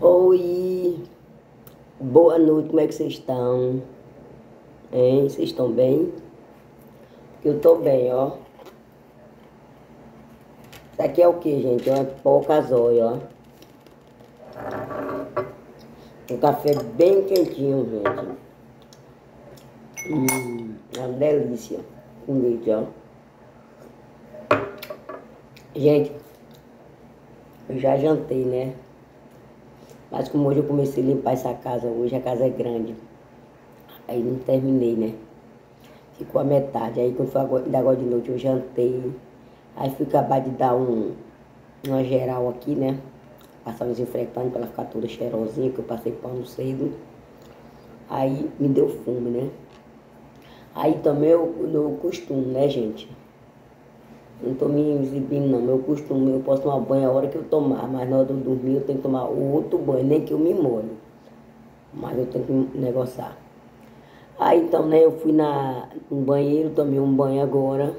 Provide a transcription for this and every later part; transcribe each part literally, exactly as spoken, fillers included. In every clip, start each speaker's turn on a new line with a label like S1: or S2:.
S1: Oi, boa noite, como é que vocês estão? Hein? Vocês estão bem? Eu tô bem, ó. Isso aqui é o que, gente? É pó casói, ó. Um café bem quentinho, gente. Hum, é uma delícia. Com leite, ó. Gente, eu já jantei, né? Mas como hoje eu comecei a limpar essa casa, hoje a casa é grande. Aí não terminei, né? Ficou a metade. Aí quando foi agora, agora de noite eu jantei. Aí fui acabar de dar um, uma geral aqui, né? Passar um desinfetante para ela ficar toda cheirosinha, que eu passei pano cedo. Aí me deu fome, né? Aí também eu, eu costumo, né, gente? Não tô me exibindo, não. Meu costume, eu posso tomar banho a hora que eu tomar, mas na hora de eu dormir eu tenho que tomar outro banho, nem que eu me molhe. Mas eu tenho que negociar. Aí então, né, eu fui na, no banheiro, tomei um banho agora.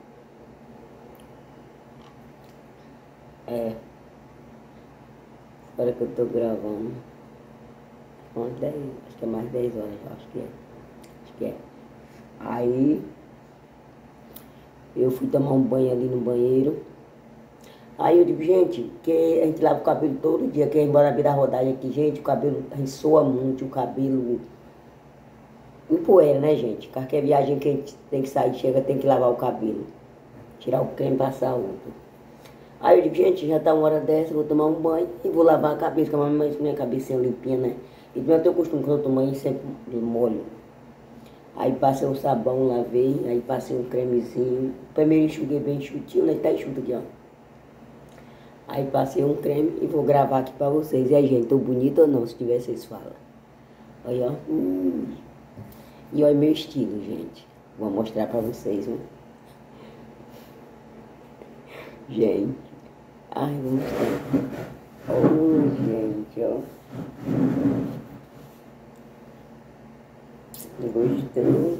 S1: É, agora que eu tô gravando. Umas dez, acho que é mais dez horas, acho que é. Acho que é. Aí eu fui tomar um banho ali no banheiro. Aí eu digo, gente, que a gente lava o cabelo todo dia, que embora vir a rodagem aqui, gente, o cabelo, a gente soa muito, o cabelo empoeira, né, gente? Qualquer viagem que a gente tem que sair, chega, tem que lavar o cabelo. Tirar o creme e passar outro. Aí eu digo, gente, já tá uma hora dessa, vou tomar um banho e vou lavar a cabeça, que a mamãe minha cabecinha limpinha, né? E eu tenho o costume, quando eu tomo banho, sempre molho. Aí passei o sabão, lavei, aí passei um cremezinho. Primeiro enxuguei bem enxutinho, né? Tá enxuto aqui, ó. Aí passei um creme e vou gravar aqui pra vocês. E aí, gente, tô bonita ou não? Se tiver, vocês falam. Olha, ó. Hum. E olha meu estilo, gente. Vou mostrar pra vocês, né? Gente. Ai, vou mostrar. Oh, gente, ó. Gostei.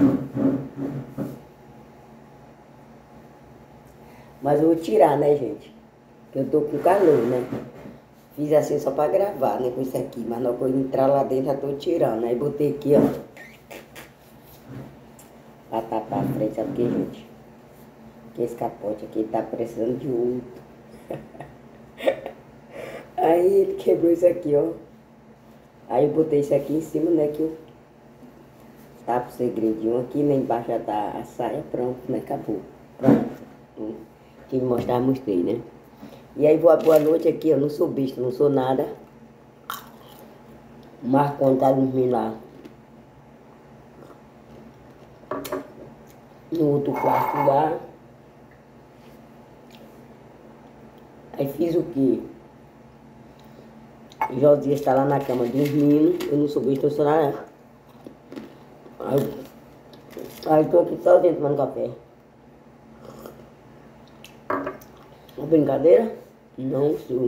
S1: Mas eu vou tirar, né, gente? Porque eu tô com calor, né? Fiz assim só pra gravar, né, com isso aqui. Mas na hora que eu entrar lá dentro, já tô tirando. Aí botei aqui, ó. Pra tapar a frente, sabe o que, gente? Que esse capote aqui tá precisando de outro. Aí ele quebrou isso aqui, ó. Aí eu botei isso aqui em cima, né, que eu tapo o segredinho aqui, né, embaixo já tá a saia, pronto, né, acabou. Pronto. Hum. Tive que mostrar, mostrei, né. E aí, boa, boa noite aqui, eu não sou bicho, não sou nada. O Marcão tá dormindo lá no outro quarto lá. Aí fiz o quê? Josias está lá na cama dormindo, eu não sou bicho, não sou nada. Aí, aí tô aqui sozinho tomando café. Uma brincadeira? Não sou.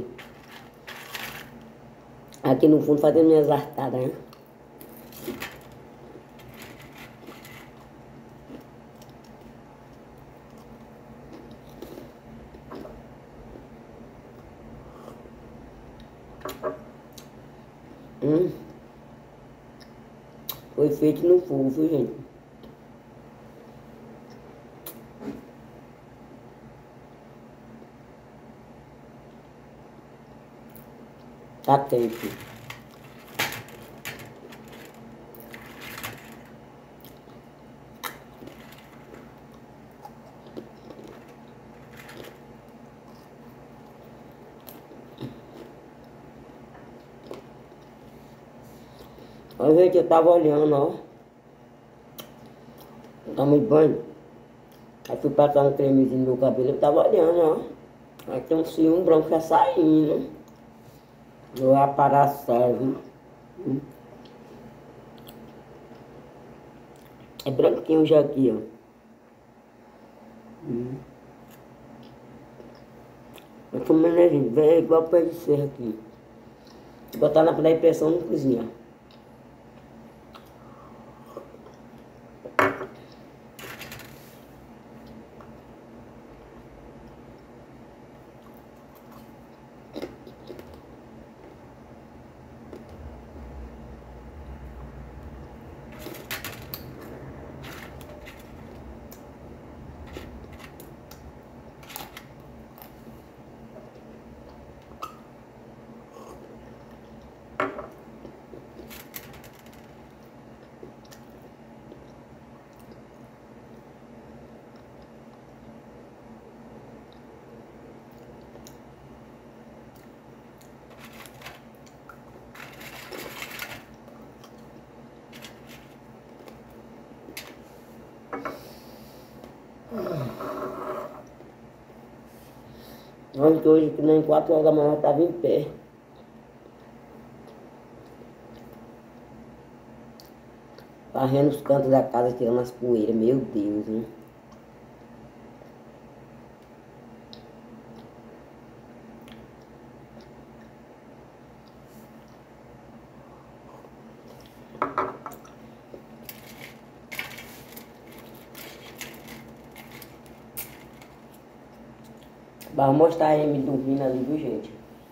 S1: Aqui no fundo fazendo minhas artadas, né? Hum. Foi feito no fogo, viu, gente? Tá quente. Olha, gente, eu tava olhando, ó. Tomei banho. Aí fui passar um cremezinho no meu cabelo, eu tava olhando, ó. Aí tem um ciúme branco já saindo. Eu ia parar a serva. Hum. É branquinho já aqui, ó. Hum. Eu tô manejando, velho, é igual pé de serra aqui. Botar na panela de pressão não cozinha. Ontem hoje, que nem quatro horas da manhã, eu estava em pé. Varrendo os cantos da casa, tirando as poeiras. Meu Deus, hein? Vai mostrar ele dormindo ali, viu, gente?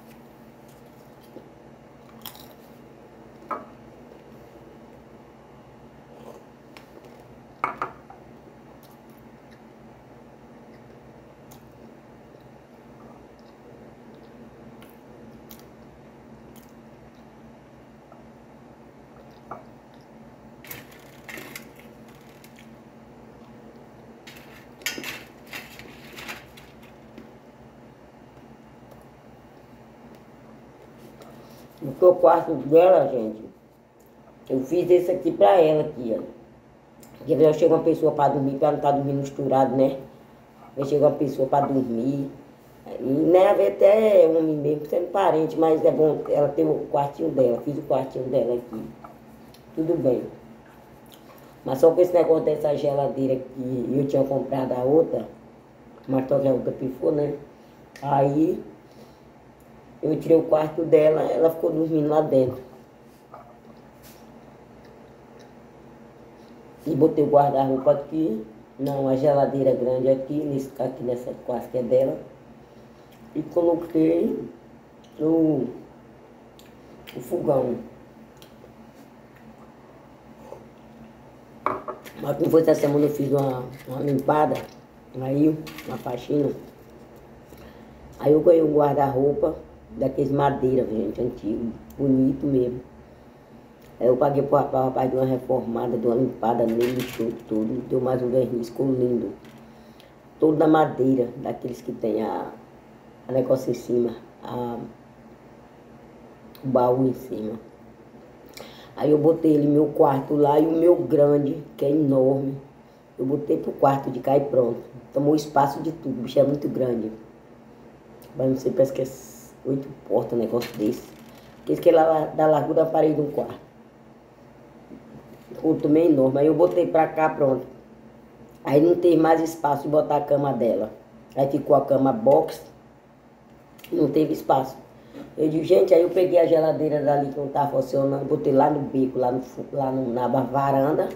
S1: Porque o quarto dela, gente, eu fiz esse aqui pra ela aqui, ó. Porque às vezes chega uma pessoa pra dormir, pra não estar dormindo misturado, né? Aí chega uma pessoa pra dormir. E né, às vezes até é homem mesmo, sendo parente, mas é bom ela ter o quartinho dela. Fiz o quartinho dela aqui. Tudo bem. Mas só com esse negócio dessa geladeira que eu tinha comprado a outra, mas só que a outra pifou, né? Aí eu tirei o quarto dela, ela ficou dormindo lá dentro. E botei o guarda-roupa aqui, não, a geladeira grande aqui, nesse, aqui nessa quarto que é dela. E coloquei o, o fogão. Mas como foi essa semana eu fiz uma, uma limpada, aí, uma faxina. Aí eu ganhei um guarda-roupa daqueles madeira, gente, antigo, bonito mesmo. Aí eu paguei pro rapaz, o rapaz deu uma reformada, deu uma limpada nele, lixou tudo, deu mais um verniz, ficou lindo. Todo da madeira, daqueles que tem a, a negócio em cima, a, o baú em cima. Aí eu botei ele no meu quarto lá e o meu grande, que é enorme, eu botei pro quarto de cá e pronto. Tomou espaço de tudo, o bicho é muito grande. Mas não sei, parece que é oito portas, um negócio desse. Porque esse que é lá da largura da parede do quarto. Ficou também enorme. Aí eu botei pra cá, pronto. Aí não teve mais espaço de botar a cama dela. Aí ficou a cama box, não teve espaço. Eu digo, gente, aí eu peguei a geladeira dali que não estava funcionando, botei lá no bico, lá, no, lá no, na varanda.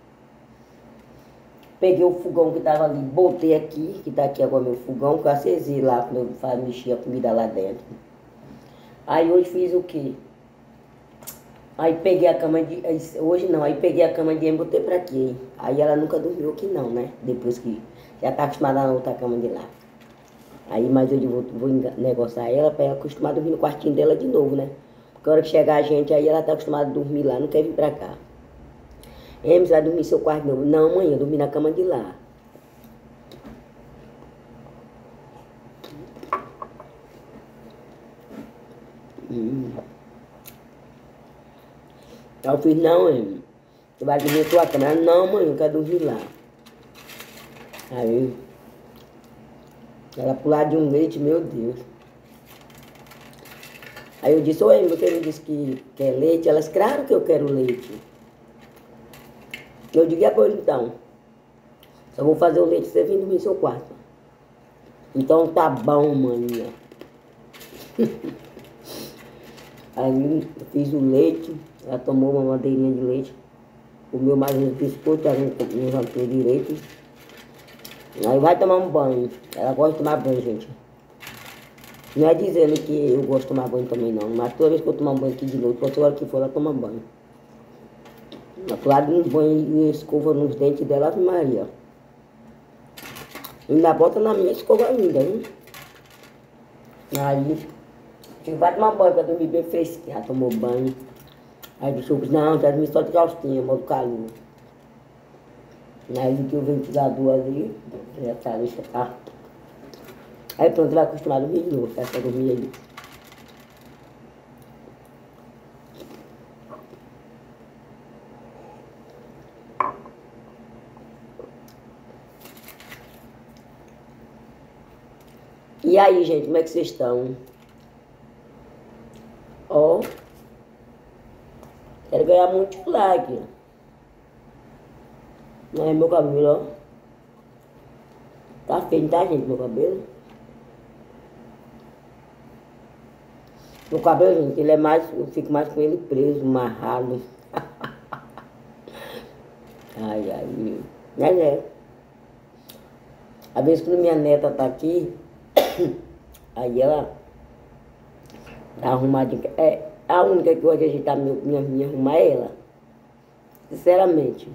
S1: Peguei o fogão que estava ali, botei aqui, que está aqui agora meu fogão, que eu acesei lá quando eu faz, mexia a comida lá dentro. Aí hoje fiz o quê? Aí peguei a cama de... Hoje não, aí peguei a cama de e botei pra aqui. Aí ela nunca dormiu aqui não, né? Depois que já tá acostumada na outra cama de lá. Aí, mas eu vou, vou negociar ela pra ela acostumar a dormir no quartinho dela de novo, né? Porque a hora que chegar a gente, aí ela tá acostumada a dormir lá, não quer vir pra cá. Emes, vai dormir no seu quarto de novo. Não, mãe, eu dormi na cama de lá. Hum. Aí eu fiz, não, mãe, tu vai dormir na tua cama. Ela, não, mãe, eu quero dormir lá. Aí, ela pular de um leite, meu Deus. Aí eu disse, oi, você não disse que quer leite? Elas, claro que eu quero leite. Eu digo, e pois então? Só vou fazer o leite você vir dormir no seu quarto. Então tá bom, maninha. Aí eu fiz o leite, ela tomou uma madeirinha de leite, comeu mais uns biscoitos, ela não jantou direito. Aí vai tomar um banho. Ela gosta de tomar banho, gente. Não é dizendo que eu gosto de tomar banho também não, mas toda vez que eu tomar um banho aqui de noite, qualquer hora que for, ela toma banho. Ela lá de um banho e escova nos dentes dela, Ave Maria. Ainda bota na minha escova ainda, hein? Aí, tive vai tomar banho pra dormir bem fresquinha. Ela tomou banho. Aí disse, não, já dormi só de calcinha, mal do calor. Aí liguei o ventilador ali, já tá, deixa tá. Aí pronto, vai acostumar a dormir de novo, essa dormir aí. E E aí, gente, como é que vocês estão? Ó, quero ganhar muito like. Não é meu cabelo, ó. Tá feio, tá, gente, meu cabelo? Meu cabelo, gente, ele é mais, eu fico mais com ele preso, amarrado. Ai, ai, mas é. Às vezes quando minha neta tá aqui, aí ela tá arrumadinha. É, a única que gosta de ajeitar meu, minha, minha arrumar é ela. Sinceramente.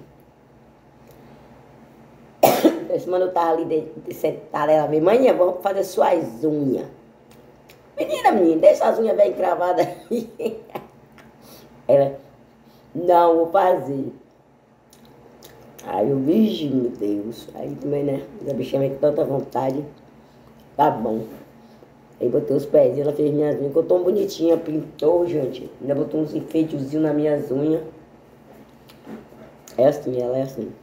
S1: Essa semana eu tava ali de, de sentada, ela veio, manhã, vamos fazer suas unhas. Menina, menina, deixa as unhas bem cravadas aí. Ela, não, vou fazer. Aí eu, vigi, meu Deus. Aí também, né, a bichinha veio com tanta vontade. Tá bom. Aí botei os pés, ela fez minhas unhas, ficou tão bonitinha, pintou, gente. Ainda botou uns enfeitezinhos nas minhas unhas. É assim, ela é assim.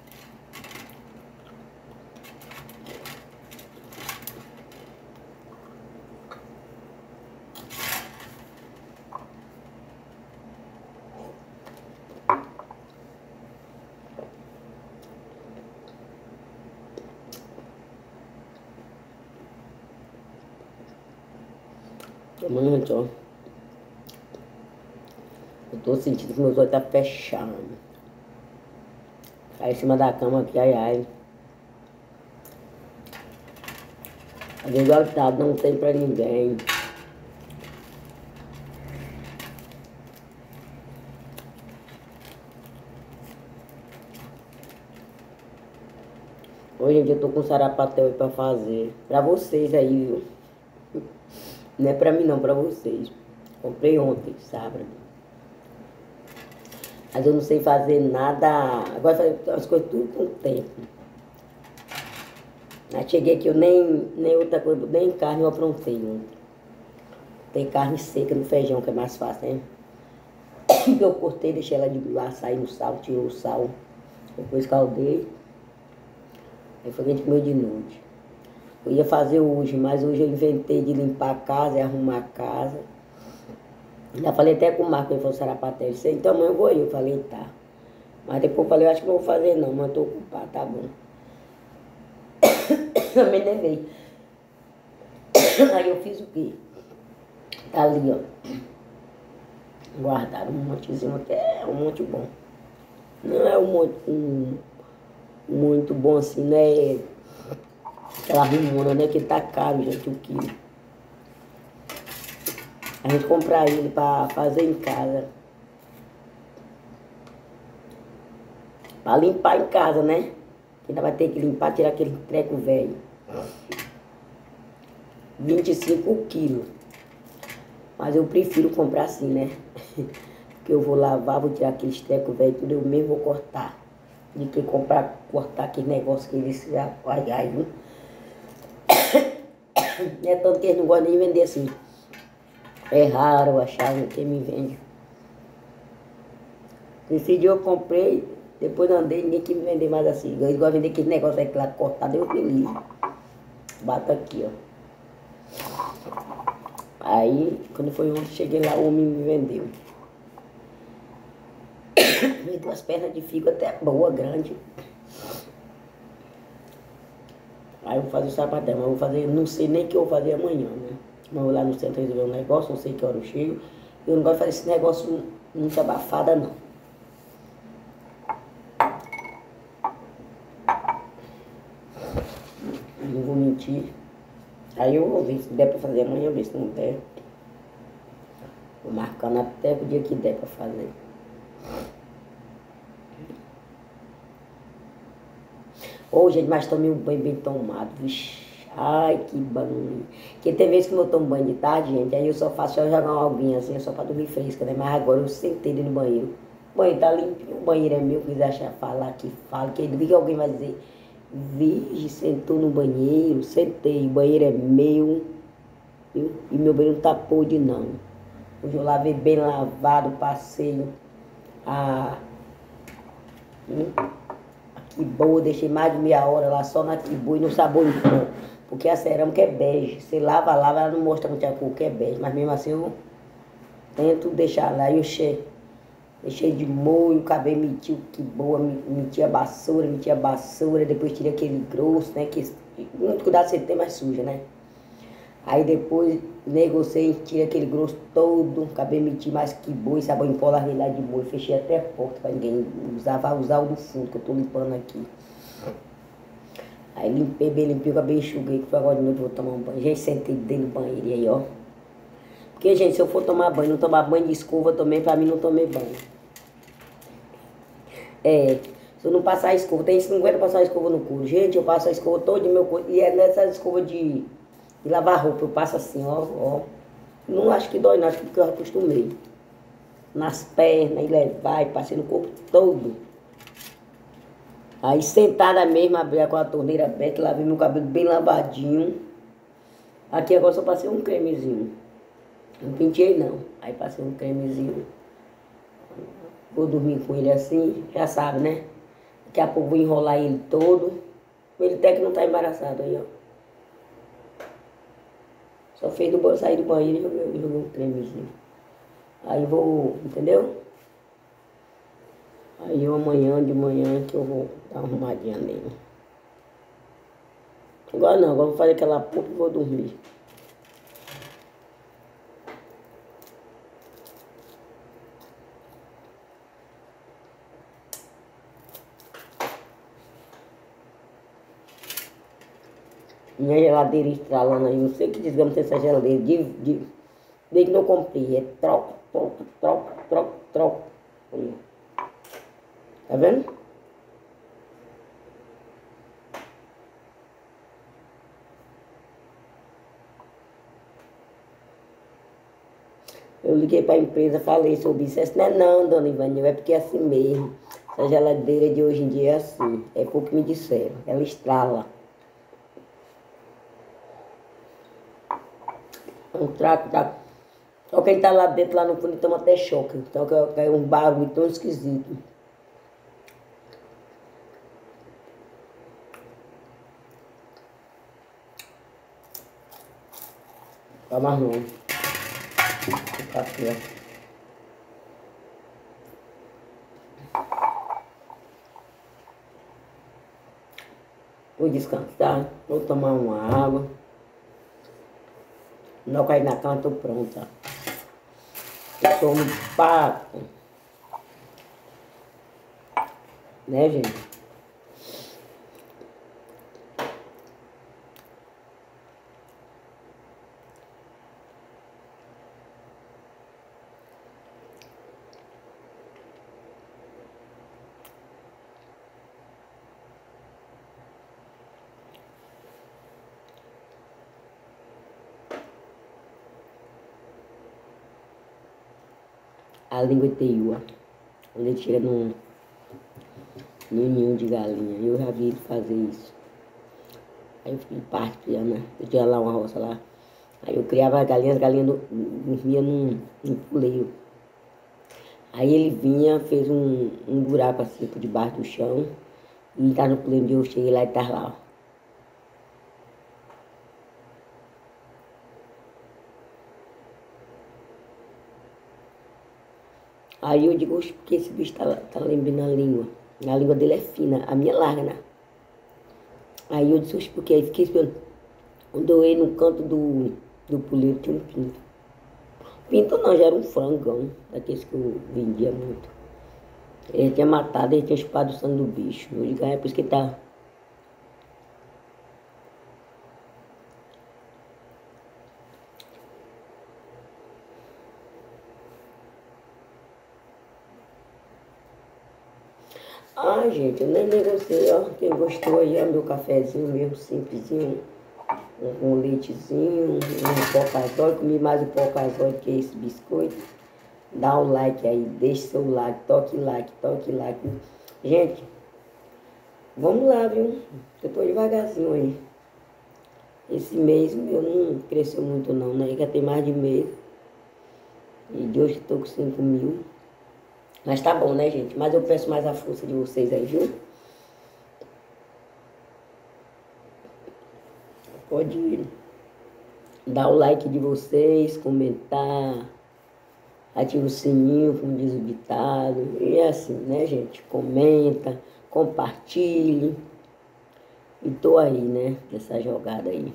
S1: Tomando, gente, ó. Eu tô sentindo que meus olhos tá fechando. Aí em cima da cama aqui, ai, ai. Às vezes o altar não tem pra ninguém. Hoje em dia eu tô com sarapatel aí pra fazer. Pra vocês aí, viu? Não é pra mim não, pra vocês. Comprei ontem, sábado. Mas eu não sei fazer nada. Agora fazer as coisas tudo com tempo. Aí cheguei aqui, eu nem, nem outra coisa, nem carne eu aprontei ontem. Tem carne seca no feijão, que é mais fácil, né? Eu cortei, deixei ela de lá, sair no sal, tirou o sal. Depois caldei. Aí foi que a gente comeu de noite. Eu ia fazer hoje, mas hoje eu inventei de limpar a casa e arrumar a casa. Já falei até com o Marco, ele falou, Sarapatel, ele disse, então amanhã eu vou ir. Eu falei, tá. Mas depois eu falei, eu acho que não vou fazer não, mas tô ocupado, tá bom. Eu me levei. Aí eu fiz o quê? Tá ali, ó. Guardaram um montezinho aqui, é um monte bom. Não é um monte um, muito bom assim, né? Aquela rumona, né? Que tá caro, gente, o quilo. A gente comprar ele pra fazer em casa. Pra limpar em casa, né? Ainda vai ter que limpar, tirar aquele treco velho. vinte e cinco quilos. Mas eu prefiro comprar assim, né? Porque eu vou lavar, vou tirar aqueles trecos velho, tudo eu mesmo vou cortar. De que comprar, cortar aquele negócio que eles já... Ai, ai, viu? É tanto que eles não gostam nem de vender assim. É raro eu achar um que me vende. Esse dia eu comprei, depois andei, ninguém quis me vender mais assim. Eu gosto de vender aquele negócio aí que lá cortado, eu me livro. Bato aqui, ó. Aí, quando foi ontem, cheguei lá, o homem me vendeu. Me deu as pernas de figo até boa, grande. Aí eu vou fazer o sapatão, mas eu vou fazer, não sei nem o que eu vou fazer amanhã, né? Mas eu vou lá no centro resolver um negócio, não sei que hora eu chego. Eu não gosto de fazer esse negócio muito abafada, não. Não vou mentir. Aí eu vou ver se der pra fazer amanhã, eu ver se não der. Vou marcando até o dia que der pra fazer. Ô, oh, gente, mas tomei um banho bem tomado, vixe. Ai, que banho. Porque tem vezes que eu tomo banho de tarde, gente, aí eu só faço só jogar uma aguinha assim, só pra dormir fresca, né? Mas agora eu sentei no banheiro. O banheiro tá limpinho, o banheiro é meu, quiser achar, falar que fala, que ele que alguém vai dizer, virgem, sentou no banheiro, sentei, o banheiro é meu, viu? E meu banheiro não tá podre, não. Hoje eu lavei bem lavado, passeio a... Hum? Que boa, deixei mais de meia hora lá só na que boa e no sabor em pó. Porque a cerâmica é bege. Você lava, lava, ela não mostra muito a cor que é bege. Mas mesmo assim eu tento deixar lá. E eu cheio, cheio de molho, acabei metiu que boa, metia basura, metia basura, depois tirei aquele grosso, né? Que muito cuidado você tem, mais suja, né? Aí depois negociei, tirei aquele grosso todo, acabei meti mais que boi, sabão em pó, larguei lá de boi, fechei até a porta para ninguém usar, vai usar o do fundo que eu tô limpando aqui. Aí limpei bem, limpei, acabei enxuguei, que foi agora de noite vou tomar um banho. Gente, sentei dentro do banheiro e aí, ó. Porque, gente, se eu for tomar banho, não tomar banho de escova também, pra mim não tomei banho. É, se eu não passar a escova, tem gente que não aguenta passar a escova no couro. Gente, eu passo a escova todo de meu corpo, e é nessa escova de, de lavar roupa, eu passo assim, ó, ó. Não acho que dói, não, acho que porque eu acostumei. Nas pernas, e levar, e passei no corpo todo. Aí sentada mesmo, abri com a torneira aberta, lavei meu cabelo bem lavadinho. Aqui agora só passei um cremezinho. Não penteei não. Aí passei um cremezinho. Vou dormir com ele assim, já sabe, né? Daqui a pouco vou enrolar ele todo. Ele até que não tá embaraçado aí, ó. Só fez do, sair do banheiro e joguei, joguei um cremezinho. Aí vou, entendeu? Aí eu amanhã de manhã que eu vou dar uma arrumadinha nele. Agora não, agora vou fazer aquela pupa e vou dormir. Minha geladeira estralando aí, não sei que desgrama tem essa geladeira, de, de, desde que eu comprei, é troco, troco, troco, troco, troco. Aí. Tá vendo? Eu liguei para a empresa, falei sobre isso. Essa não é não, dona Ivanil, é porque é assim mesmo. Essa geladeira de hoje em dia é assim. É pouco que me disseram. Ela estrala. Um trato da... Só quem tá lá dentro, lá no fundo, toma até choque. Então é um barulho tão esquisito. Tá mais não. Tá aqui, ó. Vou descansar, vou tomar uma água. Não cair na cama, tô pronta. Eu sou um papo. Né, gente? A língua teiua, quando ele chega num, num ninho de galinha. Eu já vi ele fazer isso. Aí eu fiquei parte, né? Eu tinha lá uma roça lá. Aí eu criava as galinhas, as galinhas dormiam num, num puleiro. Aí ele vinha, fez um, um buraco assim por debaixo do chão. E tá no puleiro onde eu cheguei lá e tá lá, ó. Aí eu digo, oxe, porque esse bicho tá, tá lembrando a língua. A língua dele é fina, a minha é larga, né? Aí eu disse, oxe, porque aí fiquei esperando. Quando eu ia no canto do, do puleiro, tinha um pinto. Pinto não, já era um frangão, daqueles que eu vendia muito. Ele tinha matado, ele tinha chupado o sangue do bicho. Eu digo, ah, é por isso que ele tá... Ah, gente, eu nem negociei, ó. Quem gostou aí, ó, meu cafezinho mesmo, simplesinho. Um, um leitezinho, um, um pocazóide. Comi mais um pocazóide que é esse biscoito. Dá um like aí, deixe seu like, toque like, toque like. Gente, vamos lá, viu? Eu tô devagarzinho aí. Esse mês meu não cresceu muito não, né? Já tem mais de mês. E de hoje estou com cinco mil. Mas tá bom, né, gente? Mas eu peço mais a força de vocês aí, viu? Pode dar o like de vocês, comentar, ativa o sininho, como diz o ditado. E é assim, né, gente? Comenta, compartilhe. E tô aí, né, nessa jogada aí.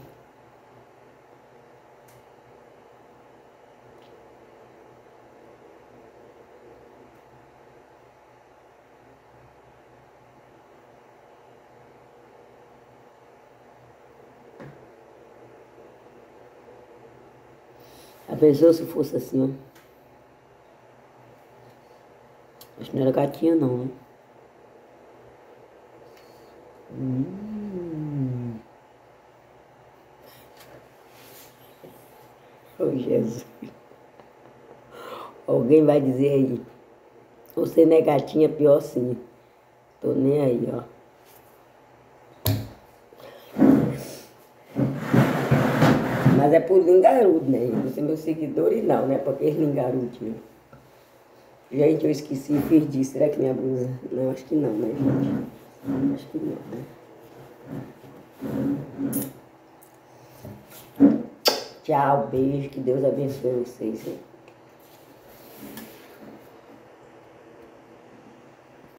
S1: A pessoa se fosse assim, ó. Acho que não era gatinha não, né? Hum. Oh, Jesus. Alguém vai dizer aí. Você não é gatinha, pior sim. Tô nem aí, ó. Mas é por lingarudo, né? Você é meus seguidores não, né? Porque eles lingarudinhos. Gente, eu esqueci, perdi. Será que minha blusa? Não, acho que não, né, gente? Acho que não, né? Tchau, beijo, que Deus abençoe vocês, hein?